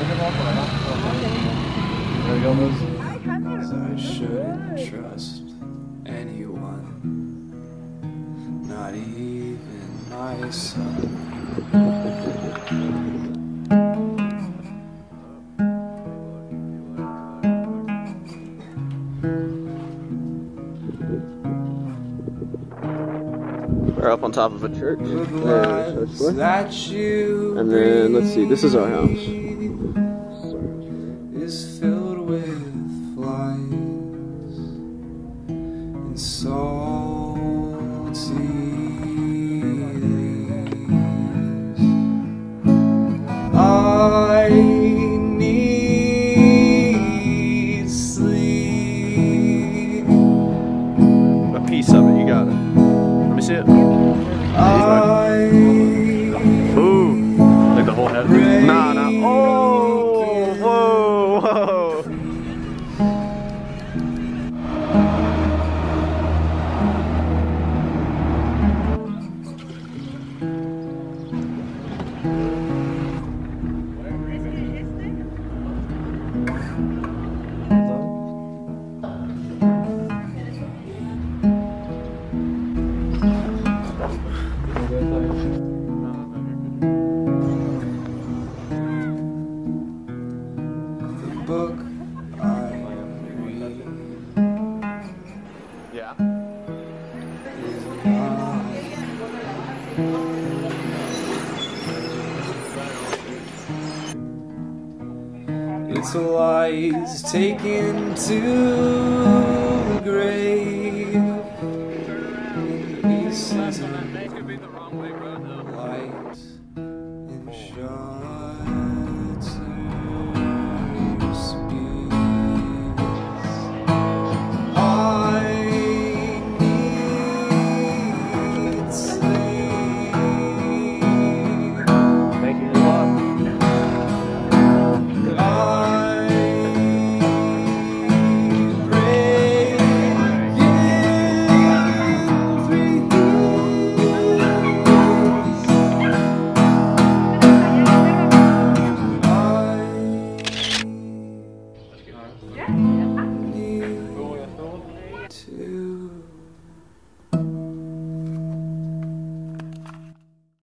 I shouldn't trust anyone, not even myself. We're up on top of a church. And then, let's see, this is our house. Is filled with flies and salty leaves. I need sleep. A piece of it, you got it. Let me see it. Ooh, like the whole head? Nah, nah. Oh, whoa, whoa. Book I read. Yeah. It's lies taken to the grave. Pieces of